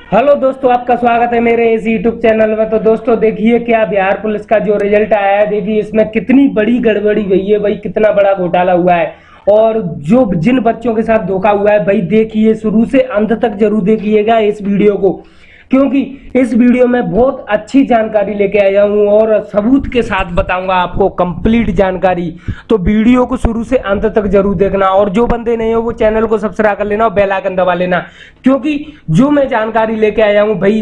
Hello दोस्तों, आपका स्वागत है मेरे इस यूट्यूब चैनल में। तो दोस्तों देखिए क्या बिहार पुलिस का जो रिजल्ट आया है, देखिए इसमें कितनी बड़ी गड़बड़ी हुई है भाई, कितना बड़ा घोटाला हुआ है। और जो जिन बच्चों के साथ धोखा हुआ है भाई, देखिए शुरू से अंत तक जरूर देखिएगा इस वीडियो को, क्योंकि इस वीडियो में बहुत अच्छी जानकारी लेके आया हूं और सबूत के साथ बताऊंगा आपको कंप्लीट जानकारी। तो वीडियो को शुरू से अंत तक जरूर देखना, और जो बंदे नहीं हो वो चैनल को सब्सक्राइब कर लेना और बेल आइकन दबा लेना, क्योंकि जो मैं जानकारी लेके आया हूं भाई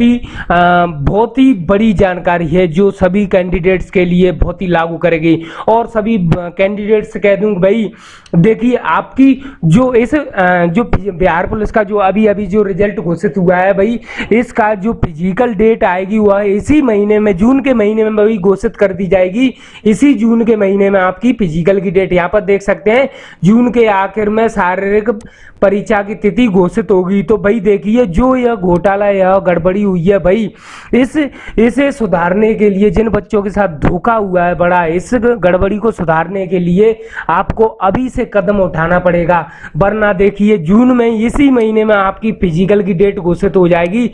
बहुत ही बड़ी जानकारी है, जो सभी कैंडिडेट्स के लिए बहुत ही लागू करेगी। और सभी कैंडिडेट्स से कह दूं भाई, देखिए आपकी जो बिहार पुलिस का जो अभी जो रिजल्ट घोषित हुआ है भाई, इसका जो फिजिकल डेट आएगी वह इसी महीने में, जून के महीने में भाई घोषित कर दी जाएगी। इसी जून के महीने में आपकी फिजिकल की डेट यहाँ पर देख सकते हैं, जून के आखिर में शारीरिक परीक्षा की तिथि घोषित होगी। तो भाई देखिए जो यह घोटाला, यह गड़बड़ी हुई है भाई, इसे सुधारने के लिए, जिन बच्चों के साथ धोखा हुआ है बड़ा, इस गड़बड़ी को सुधारने के लिए आपको अभी से कदम उठाना पड़ेगा, वरना देखिए जून में, इसी महीने में आपकी फिजिकल की डेट घोषित हो जाएगी।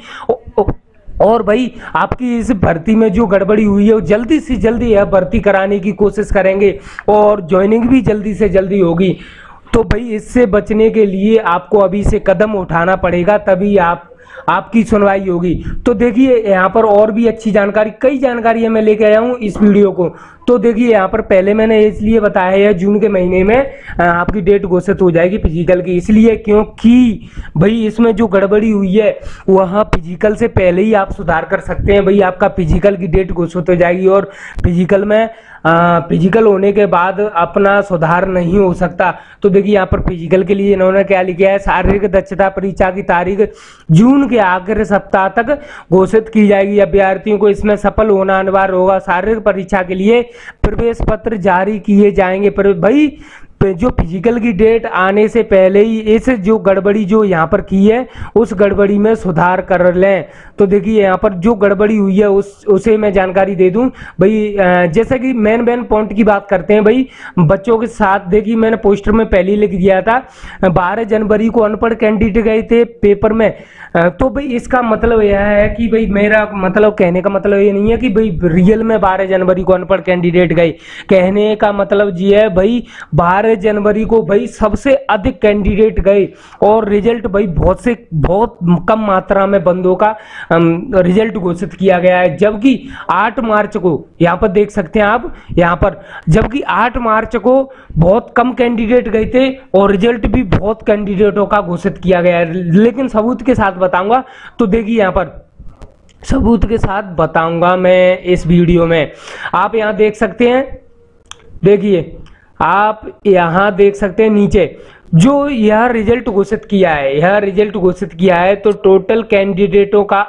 और भाई आपकी इस भर्ती में जो गड़बड़ी हुई है वो जल्दी से जल्दी यह भर्ती कराने की कोशिश करेंगे और ज्वाइनिंग भी जल्दी से जल्दी होगी। तो भाई इससे बचने के लिए आपको अभी से कदम उठाना पड़ेगा, तभी आपकी सुनवाई होगी। तो देखिए यहाँ पर और भी अच्छी जानकारी, कई जानकारी मैं लेके आया हूँ इस वीडियो को। तो देखिए यहाँ पर पहले मैंने इसलिए बताया है जून के महीने में आपकी डेट घोषित हो जाएगी फिजिकल की, इसलिए क्योंकि भाई इसमें जो गड़बड़ी हुई है वह फिजिकल से पहले ही आप सुधार कर सकते हैं। भाई आपका फिजिकल की डेट घोषित हो जाएगी और फिजिकल में फिजिकल होने के बाद अपना सुधार नहीं हो सकता। तो देखिए यहाँ पर फिजिकल के लिए इन्होंने क्या लिखा है, शारीरिक दक्षता परीक्षा की तारीख जून के आखिरी सप्ताह तक घोषित की जाएगी। अभ्यर्थियों को इसमें सफल होना अनिवार्य होगा। शारीरिक परीक्षा के लिए प्रवेश पत्र जारी किए जाएंगे। पर भाई जो फिजिकल की डेट आने से पहले ही इस जो गड़बड़ी जो यहाँ पर की है उस गड़बड़ी में सुधार कर लें। तो देखिए यहाँ पर जो गड़बड़ी हुई है उसे मैं जानकारी दे दूं भाई। जैसे कि मेन पॉइंट की बात करते हैं भाई, बच्चों के साथ देखिए मैंने पोस्टर में पहले ही लिख दिया था, 12 जनवरी को अनपढ़ कैंडिडेट गए थे पेपर में। तो भाई इसका मतलब यह है कि भाई, मेरा मतलब कहने का मतलब ये नहीं है कि भाई रियल में 12 जनवरी को अनपढ़ कैंडिडेट गए। कहने का मतलब ये है भाई 12 जनवरी को भाई सबसे अधिक कैंडिडेट गए और रिजल्ट भाई बहुत कम मात्रा में बंदों का रिजल्ट घोषित किया गया है। जबकि 8 मार्च को यहां पर देख सकते हैं आप, यहां पर जबकि 8 मार्च को बहुत कम कैंडिडेट गए थे और रिजल्ट भी बहुत कैंडिडेटों का घोषित किया गया है। लेकिन सबूत के साथ बताऊंगा। तो देखिए यहां पर सबूत के साथ बताऊंगा मैं इस वीडियो में। आप यहां देख सकते हैं, देखिए आप यहां देख सकते हैं नीचे जो यह रिजल्ट घोषित किया है, तो टोटल कैंडिडेटों का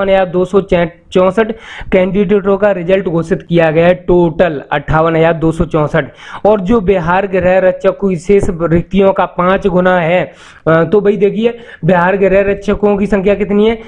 58,264 कैंडिडेटों का रिजल्ट घोषित किया गया है, टोटल 58,264। और जो बिहार गृह रक्षक को विशेष रिक्तियों का 5 गुना है। तो भाई देखिए बिहार गृह रक्षकों की संख्या कितनी है,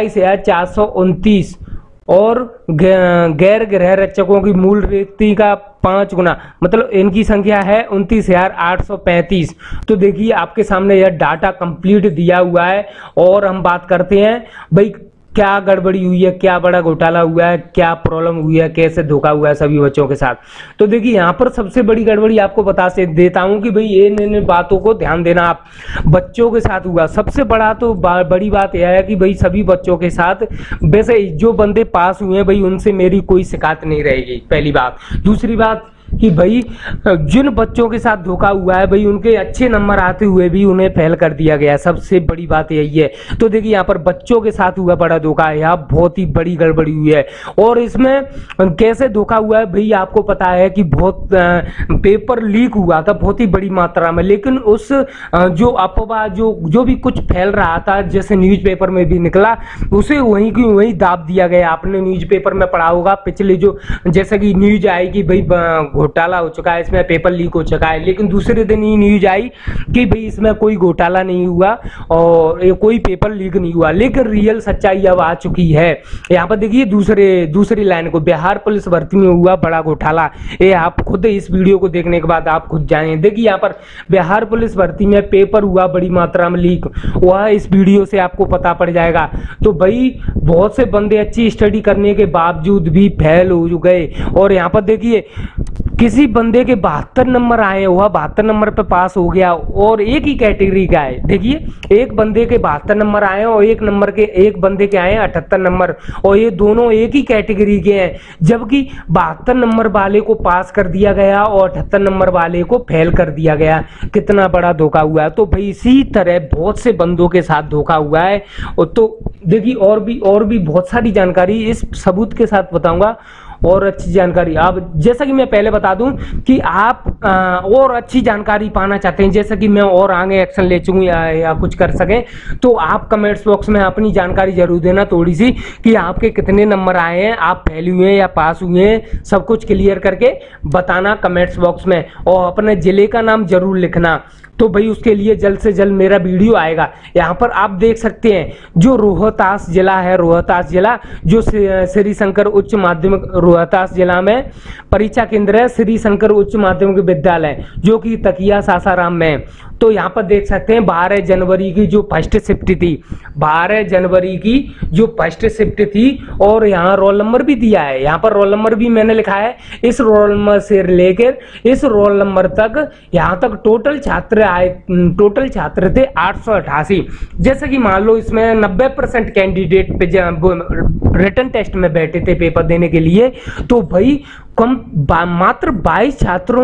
28,429 और गैर गृह रक्षकों की मूल रिक्ति का 5 गुना, मतलब इनकी संख्या है 29,835। तो देखिए आपके सामने यह डाटा कंप्लीट दिया हुआ है। और हम बात करते हैं भाई क्या गड़बड़ी हुई है, क्या बड़ा घोटाला हुआ है, क्या प्रॉब्लम हुई है, कैसे धोखा हुआ है सभी बच्चों के साथ। तो देखिए यहाँ पर सबसे बड़ी गड़बड़ी आपको बता से देता हूं कि भाई इन बातों को ध्यान देना। आप बच्चों के साथ हुआ सबसे बड़ा, तो बड़ी बात यह है कि भाई सभी बच्चों के साथ, वैसे जो बंदे पास हुए हैं भाई उनसे मेरी कोई शिकायत नहीं रहेगी, पहली बात। दूसरी बात कि भाई जिन बच्चों के साथ धोखा हुआ है भाई उनके अच्छे नंबर आते हुए भी उन्हें फेल कर दिया गया, सबसे बड़ी बात यही है। तो देखिए यहाँ पर बच्चों के साथ हुआ बड़ा धोखा है, यहाँ बहुत ही बड़ी गड़बड़ी हुई है। और इसमें कैसे धोखा हुआ है भाई, आपको पता है कि बहुत पेपर लीक हुआ था बहुत ही बड़ी मात्रा में, लेकिन उस जो अफवाह जो भी कुछ फैल रहा था, जैसे न्यूज़पेपर में भी निकला, उसे वहीं की वहीं दाब दिया गया। आपने न्यूज़पेपर में पढ़ा होगा पिछले जो, जैसे कि न्यूज आई कि भाई घोटाला हो चुका है, इसमें पेपर लीक हो चुका है। लेकिन दूसरे दिन ही न्यूज आई कि भाई इसमें कोई घोटाला नहीं हुआ और ये कोई पेपर लीक नहीं हुआ। लेकिन रियल सच्चाई अब आ चुकी है। यहाँ पर देखिए दूसरी लाइन को, बिहार पुलिस भर्ती में हुआ बड़ा घोटाला। ये आप खुद इस वीडियो को देखने के बाद आप खुद जानें। देखिए यहाँ पर बिहार पुलिस भर्ती में पेपर हुआ बड़ी मात्रा में लीक, वह इस वीडियो से आपको पता पड़ जाएगा। तो भाई बहुत से बंदे अच्छी स्टडी करने के बावजूद भी फेल हो गए। और यहाँ पर देखिए किसी बंदे के 72 नंबर आए, वह 72 नंबर पे पास हो गया और एक ही कैटेगरी का है। देखिए एक बंदे के 72 नंबर आए और एक बंदे के आए 78 नंबर, और ये दोनों एक ही कैटेगरी के हैं। जबकि 72 नंबर वाले को पास कर दिया गया और 78 नंबर वाले को फेल कर दिया गया। कितना बड़ा धोखा हुआ है। तो भाई इसी तरह बहुत से बंदों के साथ धोखा हुआ है। और तो देखिए और भी बहुत सारी जानकारी इस सबूत के साथ बताऊंगा और अच्छी जानकारी। आप जैसा कि मैं पहले बता दूं कि आप और अच्छी जानकारी पाना चाहते हैं, जैसा कि मैं और आगे एक्शन ले चुकूं या कुछ कर सकें, तो आप कमेंट्स बॉक्स में अपनी जानकारी जरूर देना थोड़ी सी कि आपके कितने नंबर आए हैं, आप फेल हुए हैं या पास हुए हैं, सब कुछ क्लियर करके बताना कमेंट्स बॉक्स में। और अपने जिले का नाम जरूर लिखना। तो भाई उसके लिए जल्द से जल्द मेरा वीडियो आएगा। यहाँ पर आप देख सकते हैं जो रोहतास जिला है, रोहतास जिला जो श्री शंकर उच्च माध्यमिक रोहतास जिला में परीक्षा केंद्र है, श्री शंकर उच्च माध्यमिक विद्यालय जो कि तकिया सासाराम में है। तो यहाँ पर देख सकते हैं 12 जनवरी की जो फर्स्ट शिफ्ट थी, 12 जनवरी की जो फर्स्ट शिफ्ट थी, और यहाँ रोल नंबर भी दिया है। यहाँ पर रोल नंबर भी मैंने लिखा है। इस रोल नंबर से लेकर इस रोल नंबर तक यहाँ तक टोटल छात्र थे 888। जैसे कि मान लो इसमें 90% कैंडिडेट पे रिटन टेस्ट में बैठे थे पेपर देने के लिए, तो भाई मात्र 22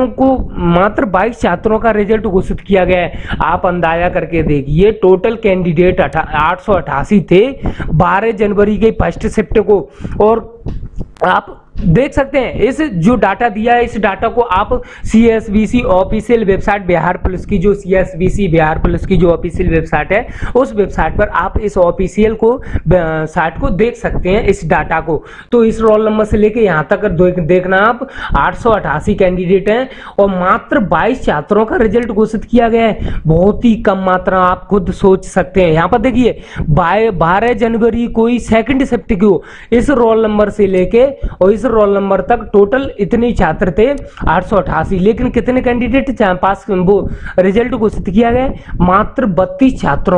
छात्रों का रिजल्ट घोषित किया गया है। आप अंदाजा करके देखिए टोटल कैंडिडेट 888 थे 12 जनवरी के फर्स्ट शिफ्ट को। और आप देख सकते हैं इस जो डाटा दिया है, इस डाटा को आप CSBC official website Bihar police की, जो CSBC बिहार पुलिस की जो ऑफिशियल वेबसाइट है, उस वेबसाइट पर आप इस ऑफिशियल को साइट को देख सकते हैं, इस डाटा को। तो इस रोल नंबर से लेके यहाँ तक देखना आप 888 कैंडिडेट हैं और मात्र 22 छात्रों का रिजल्ट घोषित किया गया है। बहुत ही कम मात्रा, आप खुद सोच सकते हैं। यहाँ पर देखिए 12 जनवरी कोई सेकंड शिफ्ट की हो, इस रोल नंबर से लेके और इस रोल नंबर तक टोटल इतने छात्र थे 888। लेकिन कितने कैंडिडेट पास वो रिजल्ट घोषित किया गया? मात्र 32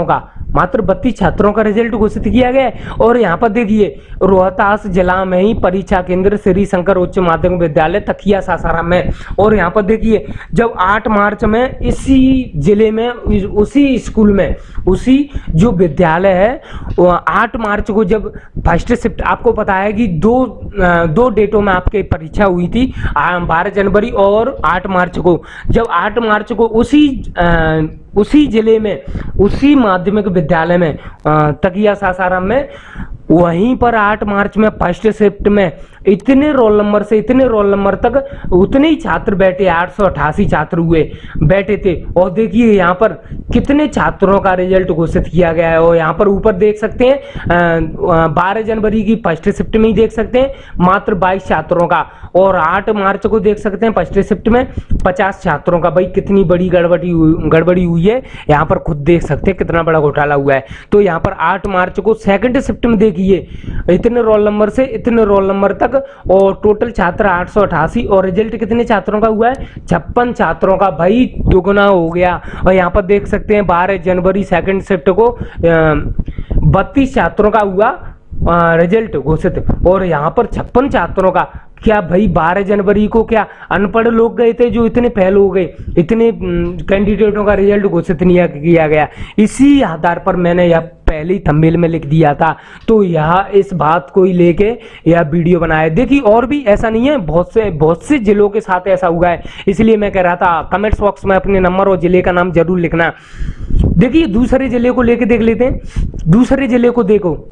छात्रों का रिजल्ट घोषित किया गया। और यहाँ पर देखिए रोहतास जिला में ही परीक्षा केंद्र श्री शंकर उच्च माध्यमिक विद्यालय तकिया सासाराम में। और यहाँ पर देखिए जब 8 मार्च में इसी जिले में उसी स्कूल में उसी जो विद्यालय है 8 मार्च को जब फर्स्ट शिफ्ट, आपको पता है कि दो डेटों में आपकी परीक्षा हुई थी, 12 जनवरी और 8 मार्च को। जब 8 मार्च को उसी जिले में उसी माध्यमिक विद्यालय में तकिया सासाराम में, वहीं पर 8 मार्च में फर्स्ट शिफ्ट में इतने रोल नंबर से इतने रोल नंबर तक उतने ही छात्र बैठे, 888 छात्र हुए बैठे थे। और देखिए यहाँ पर कितने छात्रों का रिजल्ट घोषित किया गया है। और यहाँ पर ऊपर देख सकते हैं 12 जनवरी की फर्स्ट शिफ्ट में ही देख सकते हैं मात्र 22 छात्रों का, और 8 मार्च को देख सकते हैं फर्स्ट शिफ्ट में 50 छात्रों का। भाई कितनी बड़ी गड़बड़ी हुई है, यहाँ पर खुद देख सकते हैं कितना बड़ा घोटाला हुआ है। तो यहाँ पर 8 मार्च को सेकंड शिफ्ट में देखिए इतने रोल नंबर से इतने रोल नंबर तक, और टोटल छात्र 888, और रिजल्ट कितने छात्रों का हुआ है? 56 छात्रों का। भाई दुगना हो गया। और यहाँ पर देख सकते हैं 12 जनवरी सेकंड शिफ्ट को 32 छात्रों का हुआ रिजल्ट घोषित, और यहाँ पर 56 छात्रों का। क्या भाई 12 जनवरी को क्या अनपढ़ लोग गए थे जो इतने फेल हो गए? इतने कैंडिडेटों का रिजल्ट घोषित नहीं किया गया। इसी आधार पर मैंने यह पहले ही थंबनेल में लिख दिया था। तो यह इस बात को ही लेके यह वीडियो बनाया। देखिए और भी ऐसा नहीं है, बहुत से जिलों के साथ ऐसा हुआ है, इसलिए मैं कह रहा था कमेंट्स बॉक्स में अपने नंबर और जिले का नाम जरूर लिखना। देखिए दूसरे जिले को लेके देख लेते हैं। दूसरे जिले को देखो,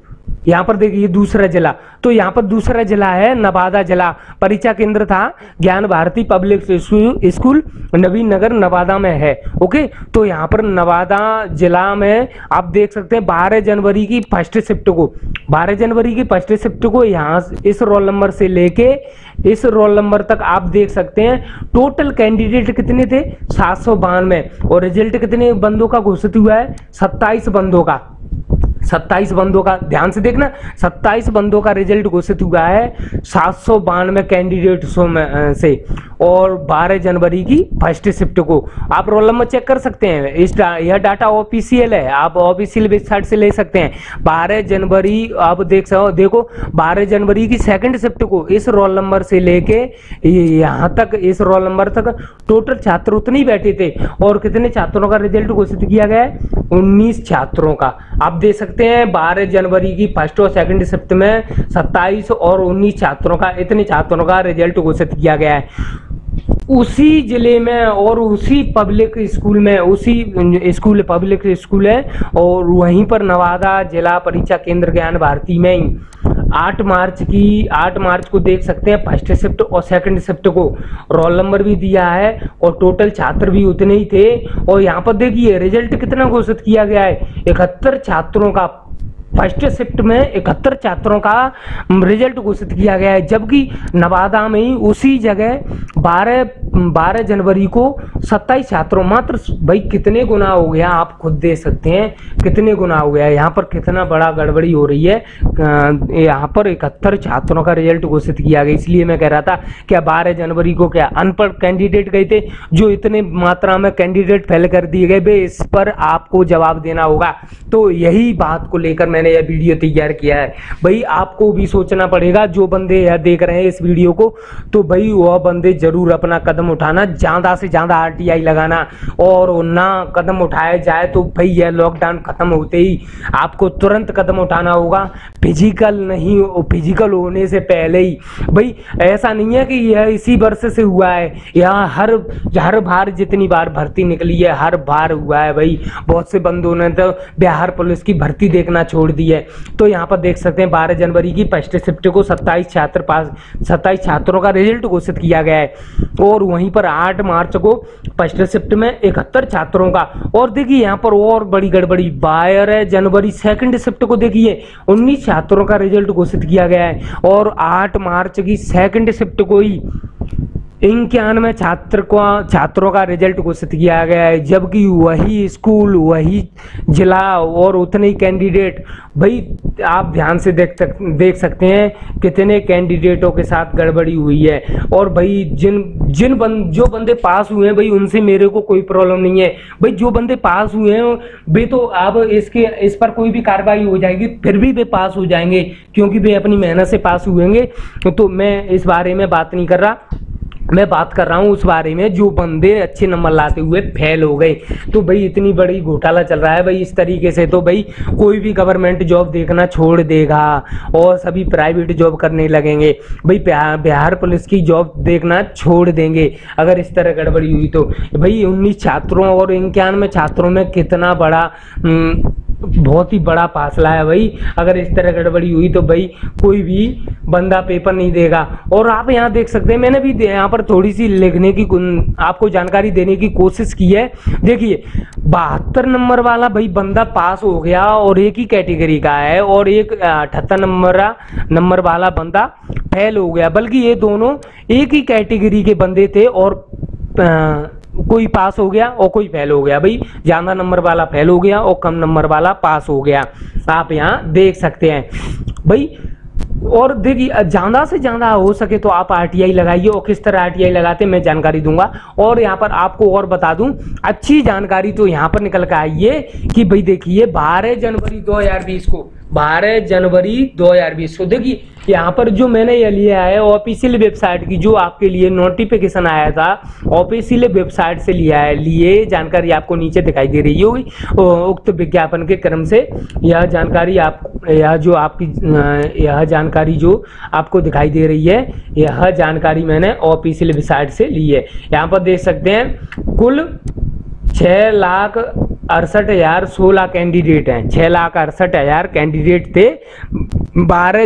यहाँ पर देखिए दूसरा जिला, तो यहाँ पर दूसरा जिला है नवादा जिला। परीक्षा केंद्र था ज्ञान भारती पब्लिक स्कूल नवीन नगर नवादा में है। ओके, तो यहाँ पर नवादा जिला में आप देख सकते हैं 12 जनवरी की फर्स्ट शिफ्ट को, 12 जनवरी की फर्स्ट शिफ्ट को यहाँ इस रोल नंबर से लेके इस रोल नंबर तक आप देख सकते हैं टोटल कैंडिडेट कितने थे 792 और रिजल्ट कितने बंदों का घोषित हुआ है 27 बंदों का, 27 बंदों का, ध्यान से देखना 27 बंदों का रिजल्ट घोषित हुआ है 792 कैंडिडेट से और 12 जनवरी की फर्स्ट शिफ्ट को। आप रोल नंबर चेक कर सकते हैं, यह डाटा ऑफिशियल है, आप ऑफिशियल वेबसाइट से ले सकते हैं। 12 जनवरी आप देखो 12 जनवरी की सेकंड शिफ्ट को इस रोल नंबर से लेके यहाँ तक इस रोल नंबर तक टोटल छात्र उतने ही बैठे थे और कितने छात्रों का रिजल्ट घोषित किया गया है 19 छात्रों का। आप देख सकते हैं 12 जनवरी की फर्स्ट और सेकंड शिफ्ट में 27 और 19 छात्रों का, इतने छात्रों का रिजल्ट घोषित किया गया है उसी जिले में और उसी पब्लिक स्कूल में, उसी स्कूल पब्लिक स्कूल है और वहीं पर नवादा जिला परीक्षा केंद्र ज्ञान भारती में ही 8 मार्च को देख सकते हैं फर्स्ट शिफ्ट और सेकंड शिफ्ट को रोल नंबर भी दिया है और टोटल छात्र भी उतने ही थे। और यहाँ पर देखिए रिजल्ट कितना घोषित किया गया है 71 छात्रों का, फर्स्ट शिफ्ट में 71 छात्रों का रिजल्ट घोषित किया गया है, जबकि नवादा में ही उसी जगह 12 जनवरी को 27 छात्रों, मात्र भाई कितने गुना हो गया आप खुद देख सकते हैं कितने गुना हो गया है। यहाँ पर कितना बड़ा गड़बड़ी हो रही है, यहाँ पर 71 छात्रों का रिजल्ट घोषित किया गया। इसलिए मैं कह रहा था क्या 12 जनवरी को क्या अनपढ़ कैंडिडेट गए थे जो इतने मात्रा में कैंडिडेट फेल कर दिए गए, बे इस पर आपको जवाब देना होगा। तो यही बात को लेकर मैंने यह वीडियो तैयार किया है। भाई आपको भी सोचना पड़ेगा, जो बंदे यह देख रहे हैं इस वीडियो को, तो भाई वह बंदे जरूर अपना कदम उठाना, ज्यादा से ज्यादा आरटीआई लगाना और ना कदम उठाया जाए तो भाई यह लॉकडाउन खत्म होते ही आपको तुरंत कदम उठाना होगा, फिजिकल नहीं, फिजिकल होने से पहले ही। भाई ऐसा नहीं है कि यह इसी वर्ष से हुआ है, यहाँ हर बार जितनी बार भर्ती निकली है हर बार हुआ है भाई। बहुत से बंदों ने तो बिहार पुलिस की भर्ती देखना छोड़ दी है। तो यहाँ पर देख सकते हैं 12 जनवरी की फर्स्ट शिफ्ट को 27 छात्रों का रिजल्ट घोषित किया गया है और वहीं पर 8 मार्च को फर्स्ट शिफ्ट में 71 छात्रों का। और देखिए यहाँ पर और बड़ी गड़बड़ी, 12 जनवरी सेकंड शिफ्ट को देखिए 19 छात्रों का रिजल्ट घोषित किया गया है और 8 मार्च की सेकंड शिफ्ट को ही 91 छात्रों का रिजल्ट घोषित किया गया है, जबकि वही स्कूल वही जिला और उतने ही कैंडिडेट। भाई आप ध्यान से देख सकते हैं कितने कैंडिडेटों के साथ गड़बड़ी हुई है। और भाई जो बंदे पास हुए हैं भाई उनसे मेरे को कोई प्रॉब्लम नहीं है। भाई जो बंदे पास हुए हैं वे तो अब इस पर कोई भी कार्रवाई हो जाएगी फिर भी वे पास हो जाएंगे क्योंकि वे अपनी मेहनत से पास हुएंगे। तो मैं इस बारे में बात नहीं कर रहा, मैं बात कर रहा हूं उस बारे में जो बंदे अच्छे नंबर लाते हुए फेल हो गए। तो भाई इतनी बड़ी घोटाला चल रहा है भाई, इस तरीके से तो भाई कोई भी गवर्नमेंट जॉब देखना छोड़ देगा और सभी प्राइवेट जॉब करने लगेंगे। भाई बिहार पुलिस की जॉब देखना छोड़ देंगे अगर इस तरह गड़बड़ी हुई तो। भाई 19 छात्रों और 91 छात्रों में कितना बड़ा बहुत ही बड़ा फासला है भाई। अगर इस तरह गड़बड़ी हुई तो भाई कोई भी बंदा पेपर नहीं देगा। और आप यहाँ देख सकते हैं मैंने भी यहाँ पर थोड़ी सी लिखने की आपको जानकारी देने की कोशिश की है। देखिए 72 नंबर वाला भाई बंदा पास हो गया और एक ही कैटेगरी का है और एक 78 नंबर वाला बंदा फेल हो गया, बल्कि ये दोनों एक ही कैटेगरी के बंदे थे और कोई पास हो गया और कोई फेल हो गया। भाई ज्यादा नंबर वाला फेल हो गया और कम नंबर वाला पास हो गया, आप यहाँ देख सकते हैं भाई। और देखिए ज्यादा से ज्यादा हो सके तो आप आरटीआई लगाइए और किस तरह आरटीआई लगाते हैं मैं जानकारी दूंगा। और यहाँ पर आपको और बता दूं अच्छी जानकारी तो यहाँ पर निकल कर आई है कि भाई देखिए 12 जनवरी 2020 को 12 जनवरी 2020 को देखिए यहाँ पर जो मैंने ये लिया है ऑफिशियल वेबसाइट की, जो आपके लिए नोटिफिकेशन आया था ऑफिशियल वेबसाइट से लिया है, लिए जानकारी आपको नीचे दिखाई दे रही होगी। उक्त विज्ञापन के क्रम से यह जानकारी यह जानकारी जो आपको दिखाई दे रही है, यह जानकारी मैंने ऑफिशियल वेबसाइट से ली है। यहाँ पर देख सकते हैं कुल 6,68,016 कैंडिडेट हैं। 6,68,000 कैंडिडेट थे 12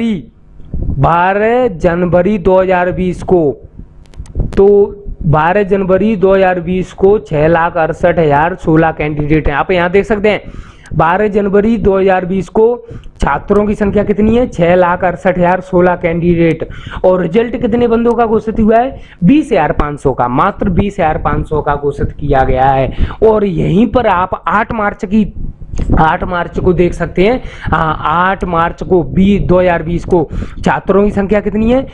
जनवरी 2020 को। तो 12 जनवरी 2020 को 6,68,016 कैंडिडेट हैं। आप यहाँ देख सकते हैं 12 जनवरी 2020 को छात्रों की संख्या कितनी है? 6,68,016 कैंडिडेट। और रिजल्ट कितने बंदों का घोषित हुआ है? 20,500 का, मात्र 20,500 का घोषित किया गया है। और यहीं पर आप 8 मार्च को देख सकते हैं। 8 मार्च को 2020 को छात्रों की संख्या कितनी है?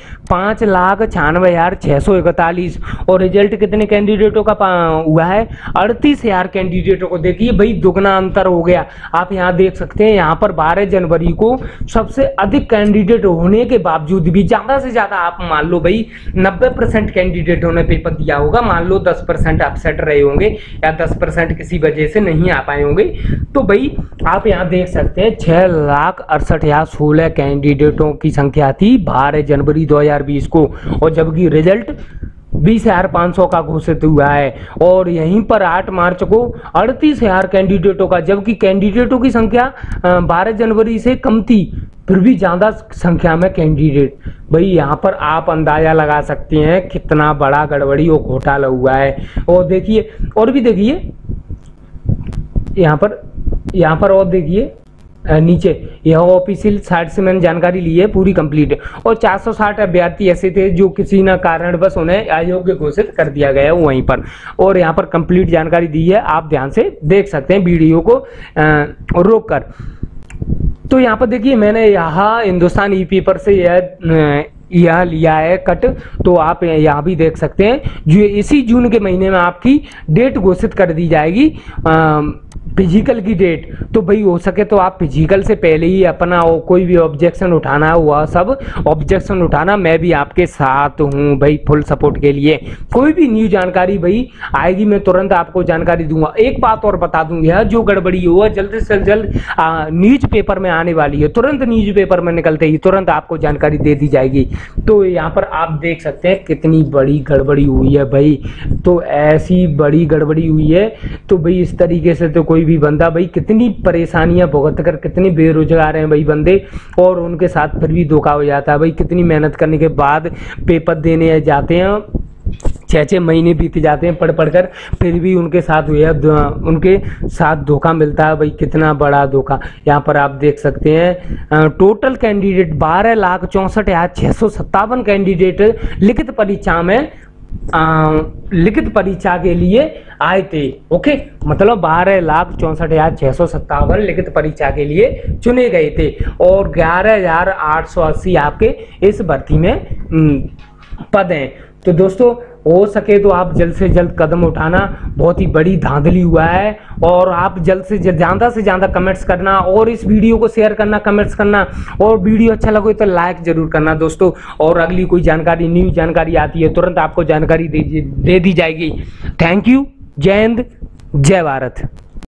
5,96,641। और रिजल्ट कितने कैंडिडेटों का हुआ है? 38,000 कैंडिडेटों को। देखिए भाई दुगना अंतर हो गया। आप यहाँ देख सकते हैं, यहाँ पर 12 जनवरी को सबसे अधिक कैंडिडेट होने के बावजूद भी ज्यादा से ज्यादा, आप मान लो भाई 90% कैंडिडेटों ने पेपर दिया होगा, मान लो 10% अपसेट रहे होंगे या 10% किसी वजह से नहीं आ पाए होंगे। तो भाई आप यहाँ देख सकते हैं 6,68,016 कैंडिडेटों की संख्या थी 12 जनवरी 2020 को, और जबकि रिजल्ट 20,500 का घोषित हुआ है। और यहीं पर 8 मार्च को 38,000 कैंडिडेटों का, जबकि कैंडिडेटों की संख्या 12 जनवरी से कम थी, फिर भी ज्यादा संख्या में कैंडिडेट। भाई यहाँ पर आप अंदाजा लगा सकते हैं कितना बड़ा गड़बड़ी और घोटाला हुआ है। और देखिए, और भी देखिए यहाँ पर और देखिए नीचे, यह ऑफिशियल साइट से मैंने जानकारी ली है, पूरी कंप्लीट। और 460 अभ्यर्थी ऐसे थे जो किसी न कारणवश उन्हें अयोग्य घोषित कर दिया गया वहीं पर। और यहाँ पर कंप्लीट जानकारी दी है, आप ध्यान से देख सकते हैं वीडियो को रोक कर। तो यहाँ पर देखिए मैंने यहाँ हिंदुस्तान ई पेपर से यह लिया है कट। तो आप यहाँ भी देख सकते हैं जो इसी जून के महीने में आपकी डेट घोषित कर दी जाएगी, फिजिकल की डेट। तो भाई हो सके तो आप फिजिकल से पहले ही अपना कोई भी ऑब्जेक्शन उठाना हुआ सब ऑब्जेक्शन उठाना। मैं भी आपके साथ हूँ भाई फुल सपोर्ट के लिए। कोई भी न्यू जानकारी भाई आएगी मैं तुरंत आपको जानकारी दूंगा। एक बात और बता दूंगा, जो गड़बड़ी हुआ जल्द से जल्द न्यूज पेपर में आने वाली है, तुरंत न्यूज पेपर में निकलते ही तुरंत आपको जानकारी दे दी जाएगी। तो यहाँ पर आप देख सकते हैं कितनी बड़ी गड़बड़ी हुई है भाई। तो ऐसी बड़ी गड़बड़ी हुई है तो भाई इस तरीके से तो कोई भी बंदा भाई कितनी परेशानियां भुगत कर, कितने बेरोजगार हैं भाई बंदे, और उनके साथ फिर भी धोखा हो जाता है भाई। कितनी मेहनत करने के बाद पेपर देने जाते हैं, 6-6 महीने बीत जाते हैं पढ़ कर, फिर भी उनके साथ उनके साथ धोखा मिलता है भाई। कितना बड़ा धोखा। यहाँ पर आप देख सकते हैं टोटल कैंडिडेट 12,64,657 कैंडिडेट लिखित परीक्षा के लिए आए थे। ओके, मतलब 12,64,657 लिखित परीक्षा के लिए चुने गए थे और 11,880 आपके इस भर्ती में पद हैं। तो दोस्तों हो सके तो आप जल्द से जल्द कदम उठाना, बहुत ही बड़ी धांधली हुआ है। और आप जल्द से जल्द ज़्यादा से ज़्यादा कमेंट्स करना और इस वीडियो को शेयर करना, कमेंट्स करना, और वीडियो अच्छा लगे तो लाइक जरूर करना दोस्तों। और अगली कोई जानकारी, न्यू जानकारी आती है तुरंत आपको जानकारी दे दी जाएगी। Thank you. जय हिंद, जय भारत।